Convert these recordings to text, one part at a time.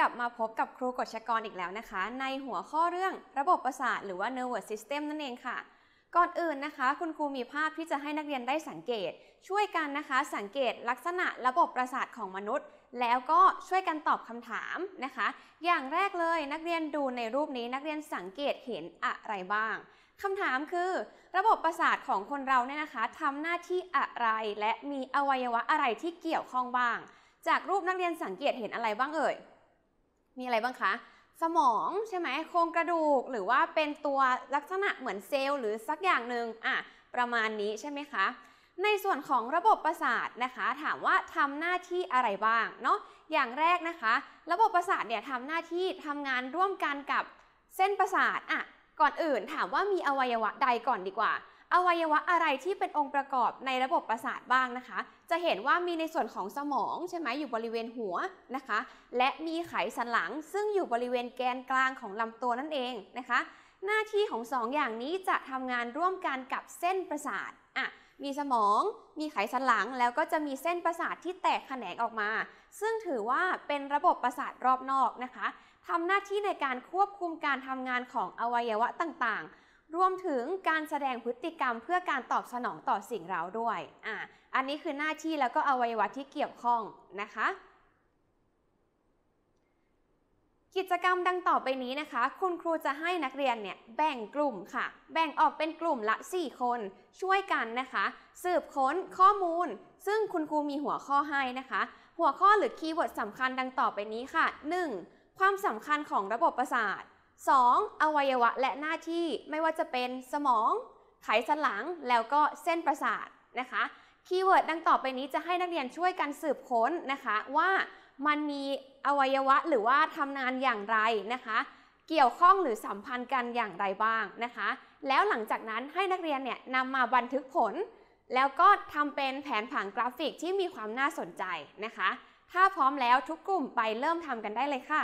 ลับมาพบกับครูกฤษกรอีกแล้วนะคะในหัวข้อเรื่องระบบประสาทหรือว่า nervous system นั่นเองค่ะก่อนอื่นนะคะคุณครูมีภาพที่จะให้นักเรียนได้สังเกตช่วยกันนะคะสังเกตลักษณะระบบประสาทของมนุษย์แล้วก็ช่วยกันตอบคำถามนะคะอย่างแรกเลยนักเรียนดูในรูปนี้นักเรียนสังเกตเห็นอะไรบ้างคำถามคือระบบประสาทของคนเราเนี่ยนะคะทำหน้าที่อะไรและมีอวัยวะอะไรที่เกี่ยวข้องบ้างจากรูปนักเรียนสังเกตเห็นอะไรบ้างเอ่ยมีอะไรบ้างคะสมองใช่ไหมโครงกระดูกหรือว่าเป็นตัวลักษณะเหมือนเซลล์หรือสักอย่างหนึ่งประมาณนี้ใช่ไหมคะในส่วนของระบบประสาทนะคะถามว่าทำหน้าที่อะไรบ้างเนาะอย่างแรกนะคะระบบประสาทเนี่ยทำหน้าที่ทำงานร่วมกันกับเส้นประสาทก่อนอื่นถามว่ามีอวัยวะใดก่อนดีกว่าอวัยวะอะไรที่เป็นองค์ประกอบในระบบประสาทบ้างนะคะจะเห็นว่ามีในส่วนของสมองใช่ไหมอยู่บริเวณหัวนะคะและมีไขสันหลังซึ่งอยู่บริเวณแกนกลางของลำตัวนั่นเองนะคะหน้าที่ของ2 อย่างนี้จะทำงานร่วมกันกับเส้นประสาทมีสมองมีไขสันหลังแล้วก็จะมีเส้นประสาทที่แตกแขนงออกมาซึ่งถือว่าเป็นระบบประสาทรอบนอกนะคะทำหน้าที่ในการควบคุมการทำงานของอวัยวะต่างๆรวมถึงการแสดงพฤติกรรมเพื่อการตอบสนองต่อสิ่งเร้าด้วยอันนี้คือหน้าที่แล้วก็อวัยวะที่เกี่ยวข้องนะคะกิจกรรมดังต่อไปนี้นะคะคุณครูจะให้นักเรียนเนี่ยแบ่งกลุ่มค่ะแบ่งออกเป็นกลุ่มละ4 คนช่วยกันนะคะสืบค้นข้อมูลซึ่งคุณครูมีหัวข้อให้นะคะหัวข้อหรือคีย์เวิร์ดสำคัญดังต่อไปนี้ค่ะ 1. ความสำคัญของระบบประสาท 2. อวัยวะและหน้าที่ไม่ว่าจะเป็นสมองไขสันหลังแล้วก็เส้นประสาทนะคะคีย์เวิร์ดดังต่อไปนี้จะให้นักเรียนช่วยกันสืบค้นนะคะว่ามันมีอวัยวะหรือว่าทำงานอย่างไรนะคะเกี่ยวข้องหรือสัมพันธ์กันอย่างไรบ้างนะคะแล้วหลังจากนั้นให้นักเรียนเนี่ยนำมาบันทึกผลแล้วก็ทำเป็นแผนผังกราฟิกที่มีความน่าสนใจนะคะถ้าพร้อมแล้วทุกกลุ่มไปเริ่มทำกันได้เลยค่ะ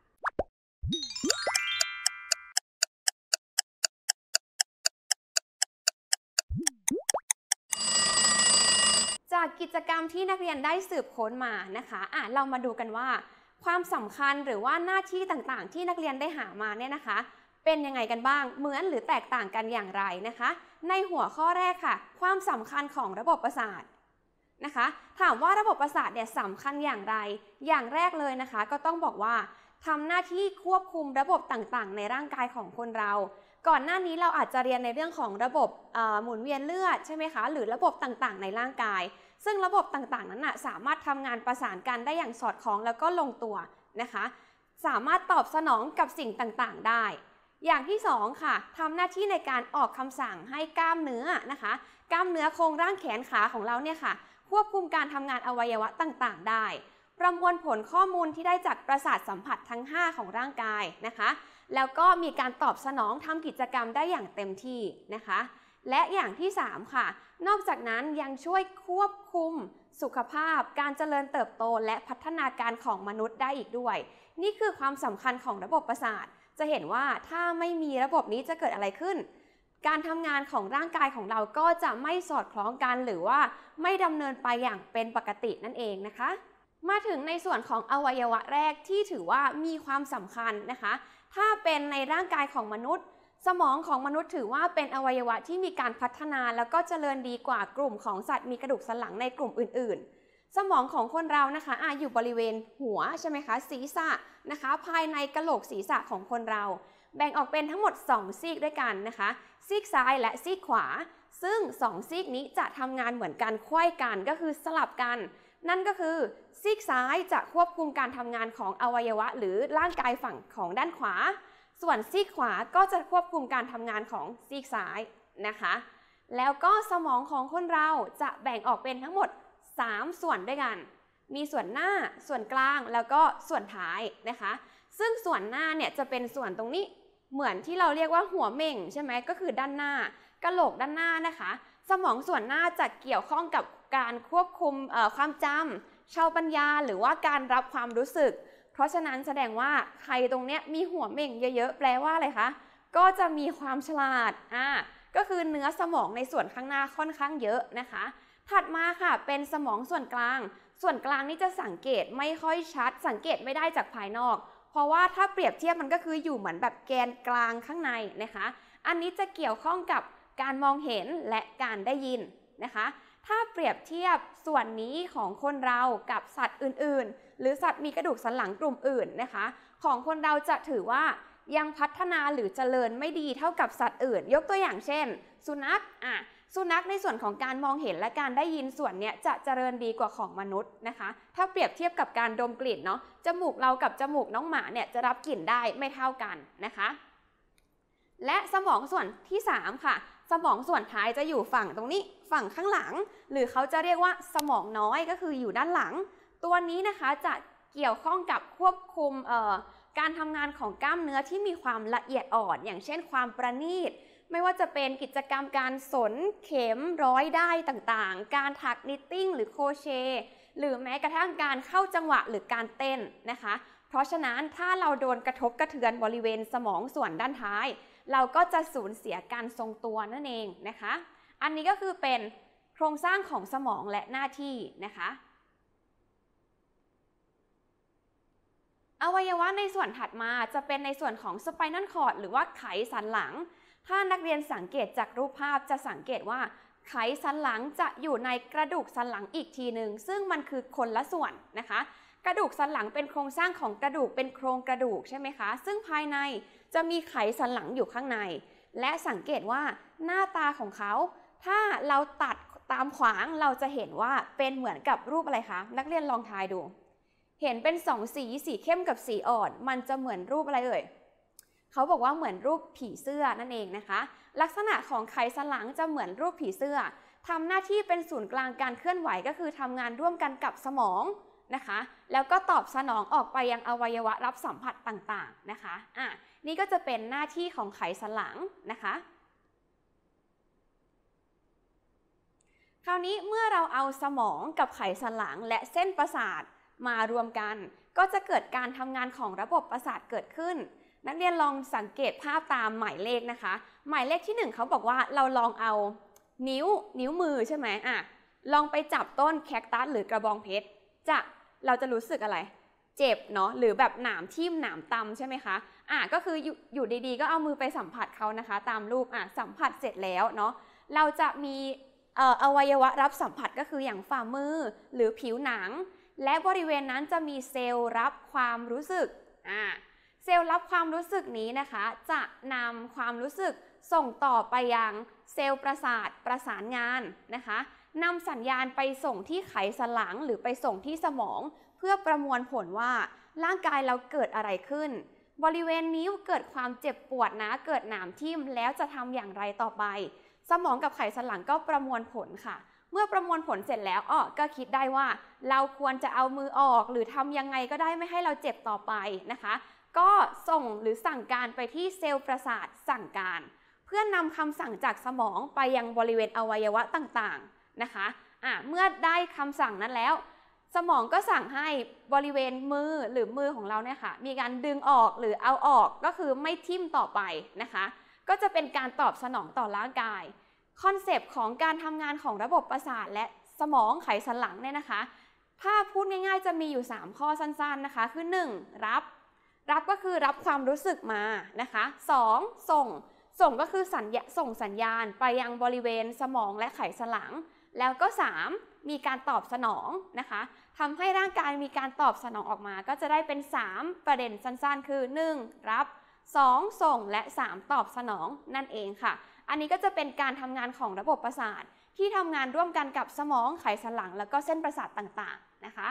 จากกิจกรรมที่นักเรียนได้สืบค้นมานะคะเรามาดูกันว่าความสำคัญหรือว่าหน้าที่ต่างๆที่นักเรียนได้หามาเนี่ยนะคะเป็นยังไงกันบ้างเหมือนหรือแตกต่างกันอย่างไรนะคะในหัวข้อแรกค่ะความสำคัญของระบบประสาทนะคะถามว่าระบบประสาทเนี่ยสำคัญอย่างไรอย่างแรกเลยนะคะก็ต้องบอกว่าทำหน้าที่ควบคุมระบบต่างๆในร่างกายของคนเราก่อนหน้านี้เราอาจจะเรียนในเรื่องของระบบหมุนเวียนเลือดใช่ไหมคะหรือระบบต่างๆในร่างกายซึ่งระบบต่างๆนั้นสามารถทำงานประสานกันได้อย่างสอดคล้องแล้วก็ลงตัวนะคะสามารถตอบสนองกับสิ่งต่างๆได้อย่างที่2ค่ะทำหน้าที่ในการออกคำสั่งให้กล้ามเนื้อนะคะกล้ามเนื้อโครงร่างแขนขาของเราเนี่ยค่ะควบคุมการทำงานอวัยวะต่างๆได้ประมวลผลข้อมูลที่ได้จากประสาทสัมผัสทั้ง5ของร่างกายนะคะแล้วก็มีการตอบสนองทำกิจกรรมได้อย่างเต็มที่นะคะและอย่างที่3ค่ะนอกจากนั้นยังช่วยควบคุมสุขภาพการเจริญเติบโตและพัฒนาการของมนุษย์ได้อีกด้วยนี่คือความสำคัญของระบบประสาทจะเห็นว่าถ้าไม่มีระบบนี้จะเกิดอะไรขึ้นการทำงานของร่างกายของเราก็จะไม่สอดคล้องกันหรือว่าไม่ดำเนินไปอย่างเป็นปกตินั่นเองนะคะมาถึงในส่วนของอวัยวะแรกที่ถือว่ามีความสำคัญนะคะถ้าเป็นในร่างกายของมนุษย์สมองของมนุษย์ถือว่าเป็นอวัยวะที่มีการพัฒนาแล้วก็เจริญดีกว่ากลุ่มของสัตว์มีกระดูกสันหลังในกลุ่มอื่นๆสมองของคนเรานะคะอยู่บริเวณหัวใช่ไหมคะศีรษะนะคะภายในกะโหลกศีรษะของคนเราแบ่งออกเป็นทั้งหมด2 ซีกด้วยกันนะคะซีกซ้ายและซีกขวาซึ่ง2 ซีกนี้จะทำงานเหมือนกันไขว้กันก็คือสลับกันนั่นก็คือซีกซ้ายจะควบคุมการทำงานของอวัยวะหรือร่างกายฝั่งของด้านขวาส่วนซีกขวาก็จะควบคุมการทำงานของซีกซ้ายนะคะแล้วก็สมองของคนเราจะแบ่งออกเป็นทั้งหมด3 ส่วนด้วยกันมีส่วนหน้าส่วนกลางแล้วก็ส่วนท้ายนะคะซึ่งส่วนหน้าเนี่ยจะเป็นส่วนตรงนี้เหมือนที่เราเรียกว่าหัวเม่งใช่ไหมก็คือด้านหน้ากะโหลกด้านหน้านะคะสมองส่วนหน้าจะเกี่ยวข้องกับการควบคุมความจำชาวปัญญาหรือว่าการรับความรู้สึกเพราะฉะนั้นแสดงว่าใครตรงเนี้ยมีหัวเม่งเยอะๆแปลว่าอะไรคะก็จะมีความฉลาดก็คือเนื้อสมองในส่วนข้างหน้าค่อนข้างเยอะนะคะถัดมาค่ะเป็นสมองส่วนกลางส่วนกลางนี่จะสังเกตไม่ค่อยชัดสังเกตไม่ได้จากภายนอกเพราะว่าถ้าเปรียบเทียบมันก็คืออยู่เหมือนแบบแกนกลางข้างในนะคะอันนี้จะเกี่ยวข้องกับการมองเห็นและการได้ยินนะคะถ้าเปรียบเทียบส่วนนี้ของคนเรากับสัตว์อื่นๆหรือสัตว์มีกระดูกสันหลังกลุ่มอื่นนะคะของคนเราจะถือว่ายังพัฒนาหรือเจริญไม่ดีเท่ากับสัตว์อื่นยกตัวอย่างเช่นสุนัขในส่วนของการมองเห็นและการได้ยินส่วนเนี้ยจะเจริญดีกว่าของมนุษย์นะคะถ้าเปรียบเทียบกับการดมกลิ่นเนาะจมูกเรากับจมูกน้องหมาเนี่ยจะรับกลิ่นได้ไม่เท่ากันนะคะและสมองส่วนที่3ค่ะสมองส่วนท้ายจะอยู่ฝั่งตรงนี้ฝั่งข้างหลังหรือเขาจะเรียกว่าสมองน้อยก็คืออยู่ด้านหลังตัวนี้นะคะจะเกี่ยวข้องกับควบคุมการทำงานของกล้ามเนื้อที่มีความละเอียดอ่อนอย่างเช่นความประณีตไม่ว่าจะเป็นกิจกรรมการสนเข็มร้อยด้ายต่างๆการถักนิตติ้งหรือโครเชต์หรือแม้กระทั่งการเข้าจังหวะหรือการเต้นนะคะเพราะฉะนั้นถ้าเราโดนกระทบกระเทือนบริเวณสมองส่วนด้านท้ายเราก็จะสูญเสียการทรงตัวนั่นเองนะคะอันนี้ก็คือเป็นโครงสร้างของสมองและหน้าที่นะคะอวัยวะในส่วนถัดมาจะเป็นในส่วนของ Spinal Cord หรือว่าไขสันหลังถ้านักเรียนสังเกตจากรูปภาพจะสังเกตว่าไขสันหลังจะอยู่ในกระดูกสันหลังอีกทีหนึ่งซึ่งมันคือคนละส่วนนะคะกระดูกสันหลังเป็นโครงสร้างของกระดูกเป็นโครงกระดูกใช่ไหมคะซึ่งภายในจะมีไขสันหลังอยู่ข้างในและสังเกตว่าหน้าตาของเขาถ้าเราตัดตามขวางเราจะเห็นว่าเป็นเหมือนกับรูปอะไรคะนักเรียนลองทายดูเห็นเป็น2สีเข้มกับสีอ่อนมันจะเหมือนรูปอะไรเอ่ยเขาบอกว่าเหมือนรูปผีเสื้อนั่นเองนะคะลักษณะของไขสันหลังจะเหมือนรูปผีเสื้อทำหน้าที่เป็นศูนย์กลางการเคลื่อนไหวก็คือทำงานร่วมกันกับสมองนะคะแล้วก็ตอบสนองออกไปยังอวัยวะรับสัมผัสต่างๆนะคะนี่ก็จะเป็นหน้าที่ของไขสันหลังนะคะคราวนี้เมื่อเราเอาสมองกับไขสันหลังและเส้นประสาทมารวมกันก็จะเกิดการทำงานของระบบประสาทเกิดขึ้นนักเรียนลองสังเกตภาพตามหมายเลขนะคะหมายเลขที่1เขาบอกว่าเราลองเอานิ้วมือใช่ไหมลองไปจับต้นแคคตัสหรือกระบองเพชรเราจะรู้สึกอะไรเจ็บเนาะหรือแบบหนามทิ่มหนามตำใช่ไหมคะก็คืออยู่ดีๆก็เอามือไปสัมผัสเขานะคะตามรูปสัมผัสเสร็จแล้วเนาะเราจะมีอวัยวะรับสัมผัสก็คืออย่างฝ่ามือหรือผิวหนังและบริเวณนั้นจะมีเซลล์รับความรู้สึกเซลล์รับความรู้สึกนี้นะคะจะนำความรู้สึกส่งต่อไปยังเซลล์ประสาทประสานงานนะคะนำสัญญาณไปส่งที่ไขสันหลังหรือไปส่งที่สมองเพื่อประมวลผลว่าร่างกายเราเกิดอะไรขึ้นบริเวณนิ้วเกิดความเจ็บปวดนะเกิดหนามทิ่มแล้วจะทำอย่างไรต่อไปสมองกับไขสันหลังก็ประมวลผลค่ะเมื่อประมวลผลเสร็จแล้วก็คิดได้ว่าเราควรจะเอามือออกหรือทำยังไงก็ได้ไม่ให้เราเจ็บต่อไปนะคะก็ส่งหรือสั่งการไปที่เซลล์ประสาทสั่งการเพื่อนำคำสั่งจากสมองไปยังบริเวณอวัยวะต่างๆนะคะเมื่อได้คำสั่งนั้นแล้วสมองก็สั่งให้บริเวณมือหรือมือของเราเนี่ยค่ะมีการดึงออกหรือเอาออกก็คือไม่ทิ่มต่อไปนะคะก็จะเป็นการตอบสนองต่อร่างกายคอนเซปต์ของการทำงานของระบบประสาทและสมองไขสันหลังเนี่ยนะคะถ้าพูดง่ายๆจะมีอยู่3ข้อสั้นๆนะคะคือ1รับก็คือรับความรู้สึกมานะคะ2ส่งก็คือส่งสัญญาณไปยังบริเวณสมองและไขสันหลังแล้วก็3มีการตอบสนองนะคะทำให้ร่างกายมีการตอบสนองออกมาก็จะได้เป็น3ประเด็นสั้นๆคือ1รับ2ส่งและ3ตอบสนองนั่นเองค่ะอันนี้ก็จะเป็นการทำงานของระบบประสาทที่ทำงานร่วมกันกับสมองไขสันหลังแล้วก็เส้นประสาทต่างๆนะคะ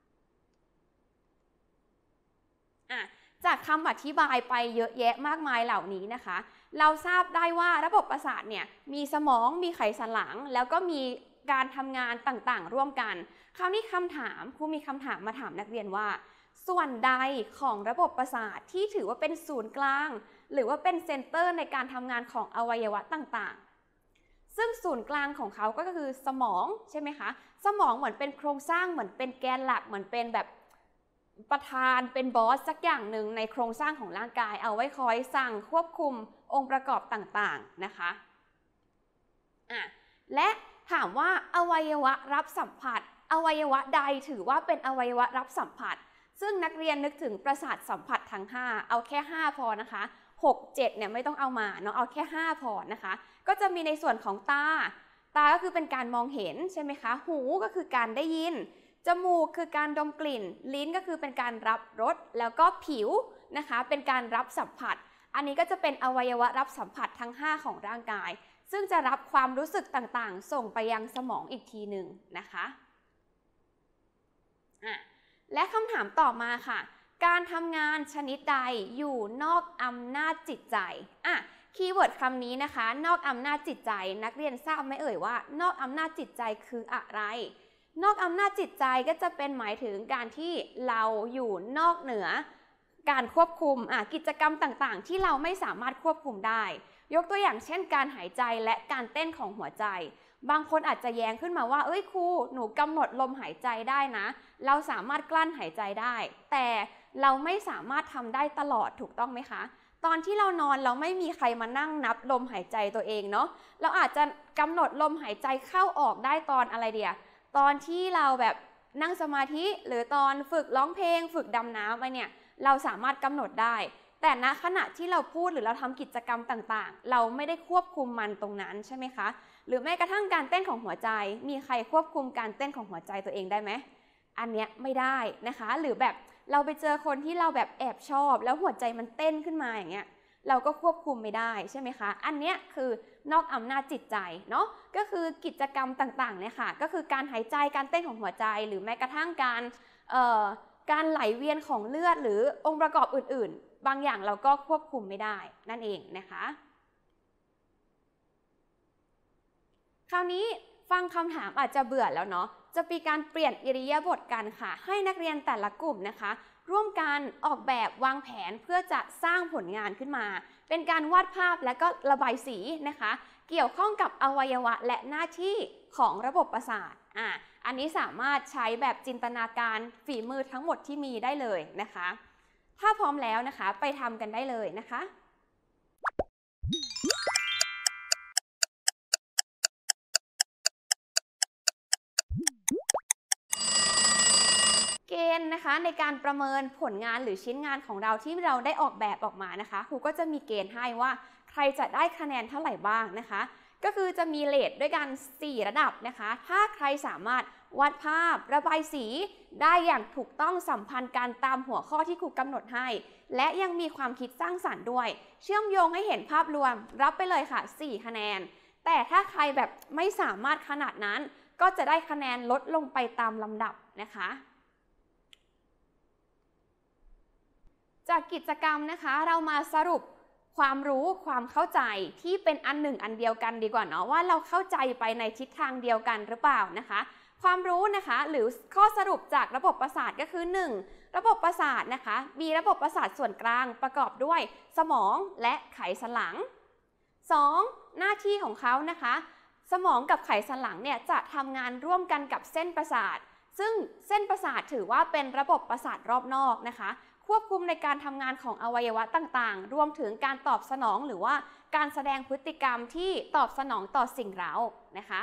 จากคำอธิบายไปเยอะแยะมากมายเหล่านี้นะคะเราทราบได้ว่าระบบประสาทเนี่ยมีสมองมีไขสันหลังแล้วก็มีการทำงานต่างๆร่วมกันคราวนี้ครูมีคำถามมาถามนักเรียนว่าส่วนใดของระบบประสาทที่ถือว่าเป็นศูนย์กลางหรือว่าเป็นเซ็นเตอร์ในการทำงานของอวัยวะต่างๆซึ่งศูนย์กลางของเขาก็คือสมองใช่ไหมคะสมองเหมือนเป็นโครงสร้างเหมือนเป็นแกนหลักเหมือนเป็นแบบประธานเป็นบอสสักอย่างหนึ่งในโครงสร้างของร่างกายเอาไว้คอยสั่งควบคุมองค์ประกอบต่างๆนะคะและถามว่าอวัยวะรับสัมผัสอวัยวะใดถือว่าเป็นอวัยวะรับสัมผัสซึ่งนักเรียนนึกถึงประสาทสัมผัสทั้ง5เอาแค่5พอนะคะ6 7เนี่ยไม่ต้องเอามาเนาะเอาแค่5พอนะคะก็จะมีในส่วนของตาก็คือเป็นการมองเห็นใช่ไหมคะหูก็คือการได้ยินจมูกคือการดมกลิ่นลิ้นก็คือเป็นการรับรสแล้วก็ผิวนะคะเป็นการรับสัมผัสอันนี้ก็จะเป็นอวัยวะรับสัมผัสทั้ง5ของร่างกายซึ่งจะรับความรู้สึกต่างๆส่งไปยังสมองอีกทีหนึ่งนะคะและคำถามต่อมาค่ะการทำงานชนิดใดอยู่นอกอำนาจจิตใจคีย์เวิร์ดคำนี้นะคะนอกอำนาจจิตใจนักเรียนทราบไหมเอ่ยว่านอกอำนาจจิตใจคืออะไรนอกอำนาจจิตใจก็จะเป็นหมายถึงการที่เราอยู่นอกเหนือการควบคุมกิจกรรมต่างๆที่เราไม่สามารถควบคุมได้ยกตัวอย่างเช่นการหายใจและการเต้นของหัวใจบางคนอาจจะแย้งขึ้นมาว่าครูหนูกำหนดลมหายใจได้นะเราสามารถกลั้นหายใจได้แต่เราไม่สามารถทำได้ตลอดถูกต้องไหมคะตอนที่เรานอนเราไม่มีใครมานั่งนับลมหายใจตัวเองเนาะเราอาจจะกำหนดลมหายใจเข้าออกได้ตอนอะไรเดียตอนที่เราแบบนั่งสมาธิหรือตอนฝึกร้องเพลงฝึกดำน้ำอะไรเนี่ยเราสามารถกำหนดได้แต่ณขณะที่เราพูดหรือเราทำกิจกรรมต่างๆเราไม่ได้ควบคุมมันตรงนั้นใช่ไหมคะหรือแม้กระทั่งการเต้นของหัวใจมีใครควบคุมการเต้นของหัวใจตัวเองได้ไหมอันเนี้ยไม่ได้นะคะหรือแบบเราไปเจอคนที่เราแบบแอบชอบแล้วหัวใจมันเต้นขึ้นมาอย่างเงี้ยเราก็ควบคุมไม่ได้ใช่ไหมคะอันเนี้ยคือนอกอำนาจจิตใจเนาะก็คือกิจกรรมต่างๆเนี่ยค่ะก็คือการหายใจการเต้นของหัวใจหรือแม้กระทั่งการไหลเวียนของเลือดหรือองค์ประกอบอื่นๆบางอย่างเราก็ควบคุมไม่ได้นั่นเองนะคะคราวนี้ฟังคำถามอาจจะเบื่อแล้วเนาะจะมีการเปลี่ยนอิริยาบถกันค่ะให้นักเรียนแต่ละกลุ่มนะคะร่วมกันออกแบบวางแผนเพื่อจะสร้างผลงานขึ้นมาเป็นการวาดภาพและก็ระบายสีนะคะเกี่ยวข้องกับอวัยวะและหน้าที่ของระบบประสาทอันนี้สามารถใช้แบบจินตนาการฝีมือทั้งหมดที่มีได้เลยนะคะถ้าพร้อมแล้วนะคะไปทำกันได้เลยนะคะเกณฑ์นะคะในการประเมินผลงานหรือชิ้นงานของเราที่เราได้ออกแบบออกมานะคะครูก็จะมีเกณฑ์ให้ว่าใครจะได้คะแนนเท่าไหร่บ้างนะคะก็คือจะมีเรทด้วยกัน4ระดับนะคะถ้าใครสามารถวาดภาพระบายสีได้อย่างถูกต้องสัมพันธ์กันตามหัวข้อที่ครูกำหนดให้และยังมีความคิดสร้างสรรค์ด้วยเชื่อมโยงให้เห็นภาพรวมรับไปเลยค่ะ4คะแนนแต่ถ้าใครแบบไม่สามารถขนาดนั้นก็จะได้คะแนนลดลงไปตามลำดับนะคะจากกิจกรรมนะคะเรามาสรุปความรู้ความเข้าใจที่เป็นอันหนึ่งอันเดียวกันดีกว่าเนาะว่าเราเข้าใจไปในทิศทางเดียวกันหรือเปล่านะคะความรู้นะคะหรือข้อสรุปจากระบบประสาทก็คือ1ระบบประสาทนะคะมีระบบประสาทส่วนกลางประกอบด้วยสมองและไขสันหลัง2หน้าที่ของเขานะคะสมองกับไขสันหลังเนี่ยจะทำงานร่วมกันกับเส้นประสาทซึ่งเส้นประสาทถือว่าเป็นระบบประสาทรอบนอกนะคะควบคุมในการทำงานของอวัยวะต่างๆรวมถึงการตอบสนองหรือว่าการแสดงพฤติกรรมที่ตอบสนองต่อสิ่งเร้านะคะ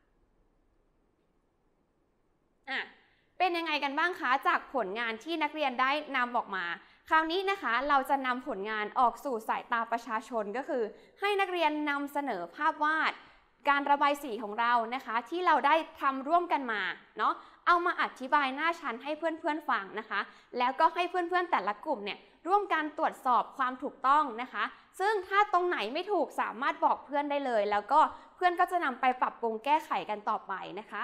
เป็นยังไงกันบ้างคะจากผลงานที่นักเรียนได้นำออกมาคราวนี้นะคะเราจะนำผลงานออกสู่สายตาประชาชนก็คือให้นักเรียนนำเสนอภาพวาดการระบายสีของเรานะคะที่เราได้ทำร่วมกันมาเนาะเอามาอธิบายหน้าชั้นให้เพื่อนๆฟังนะคะแล้วก็ให้เพื่อนๆแต่ละกลุ่มเนี่ยร่วมกันตรวจสอบความถูกต้องนะคะซึ่งถ้าตรงไหนไม่ถูกสามารถบอกเพื่อนได้เลยแล้วก็เพื่อนก็จะนำไปปรับปรุงแก้ไขกันต่อไปนะคะ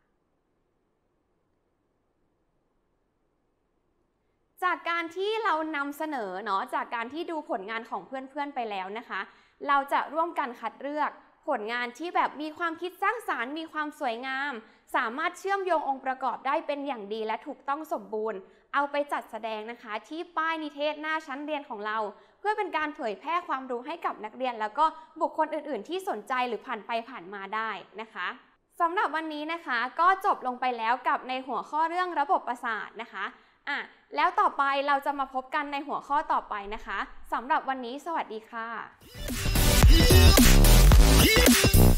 จากการที่เรานำเสนอเนาะจากการที่ดูผลงานของเพื่อนๆไปแล้วนะคะเราจะร่วมกันคัดเลือกผลงานที่แบบมีความคิดสร้างสรรค์มีความสวยงามสามารถเชื่อมโยงองค์ประกอบได้เป็นอย่างดีและถูกต้องสมบูรณ์เอาไปจัดแสดงนะคะที่ป้ายนิเทศหน้าชั้นเรียนของเราเพื่อเป็นการเผยแพร่ความรู้ให้กับนักเรียนแล้วก็บุคคลอื่นๆที่สนใจหรือผ่านไปผ่านมาได้นะคะสำหรับวันนี้นะคะก็จบลงไปแล้วกับในหัวข้อเรื่องระบบประสาทนะคะแล้วต่อไปเราจะมาพบกันในหัวข้อต่อไปนะคะสำหรับวันนี้สวัสดีค่ะ